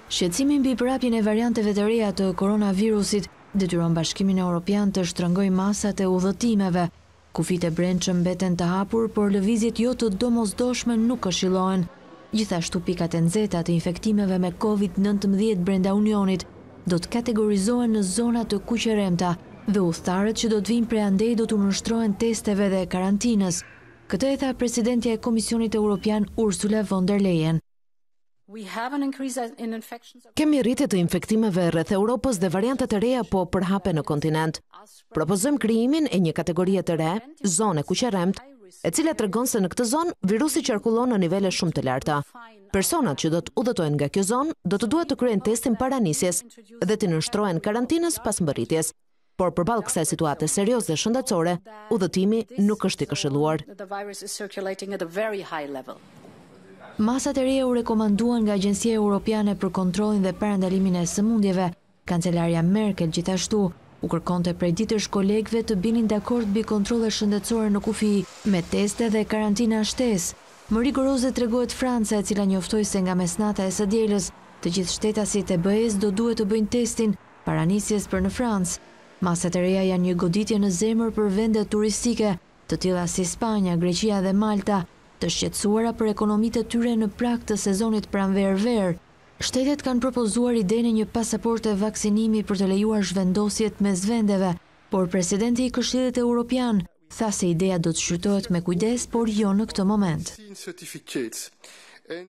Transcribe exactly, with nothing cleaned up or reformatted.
Shqetësimi mbi përhapjen e varianteve të reja të koronavirusit detyron Bashkimin Evropian të shtrëngojë masat e udhëtimeve. Kufit e brendshëm mbeten të hapur, por lëvizjet jo të domosdoshme nuk këshillohen. Gjithashtu pikat e nxehta të infektimeve me COVID nëntëmbëdhjetë brenda Unionit do të kategorizohen në zona të kuqeremta dhe udhëtarët që do të vinë prej andej do të nënshtrohen testeve dhe karantinës. Këtë e tha presidentja e Komisionit Evropian Ursula von der Leyen. Kemi rritje të infektimeve rreth Europës dhe variantet e reja po përhapen në kontinent. Propozojmë krijimin e një kategorie të re, zone kuqeremt, e cila tregon se në këtë zonë virusi qarkullon në nivele shumë të larta. Personat që do të udhëtojnë nga kjo zonë do të duhet të kryejnë testin para nisjes dhe të nënshtrohen karantinës pas mbërritjes. Por përballë kësaj situate serioze shëndetësore, udhëtimi nuk është i këshilluar. Masat e reja u rekomanduan nga Agjencia Europiane për Kontrollin dhe Parandalimin e Sëmundjeve. Kancelaria Merkel gjithashtu u kërkonte prej ditësh kolegëve të binin dakord mbi kontrolle shëndetësore në kufi me teste dhe karantina shtesë. Më rigoroze tregohet Franca, e cila njoftoi se nga mesnata e së dielës të gjithë shtetasit e B E-s do duhet të bëjnë testin para nisjes për në Francë. Masat e reja janë një goditje në zemër për vende turistike, të tilla si Spanja, Greqia dhe Malta, të shqetësuara për ekonomitë e tyre në prag të sezonit pranverë-verë. Shtetet kanë propozuar idenë e një pasaporte vaksinimi për të lejuar zhvendosjet mes vendeve, por presidenti i Këshillit Evropian tha se ideja do të shfrytëzohet me kujdes, por jo në këtë moment.